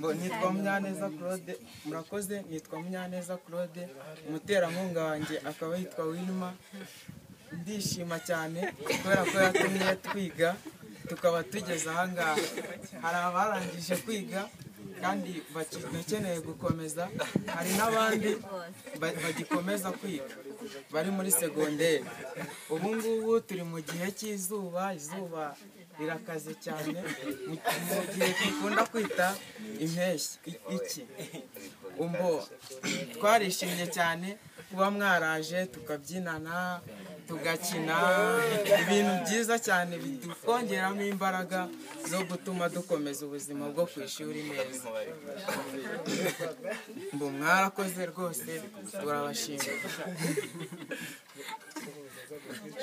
nitwa Munyaneza Claude, murakoze. Nitwa Munyaneza Claude, umuterankunga wanjye akaba yitwa Wilma. Ndishima cyane kubera ko yatumye twiga tukaba tugeze aha ngaha. Hari abarangije kwiga kandi bakeneye gukomeza, hari n'abandi bagikomeza kwiga bari muri segonderi. Ubu ngubu turi mu gihe cy'izuba, izuba rirakaze cyane, mu gihe dukunda kwita impeshyi. Twarishimye cyane kuba mwaraje tukabyinana tugakina, ibintu byiza cyane bidutwongeramo imbaraga zo gutuma dukomeza ubuzima bwo ku ishuri neza. Mwarakoze rwose, turabashimira.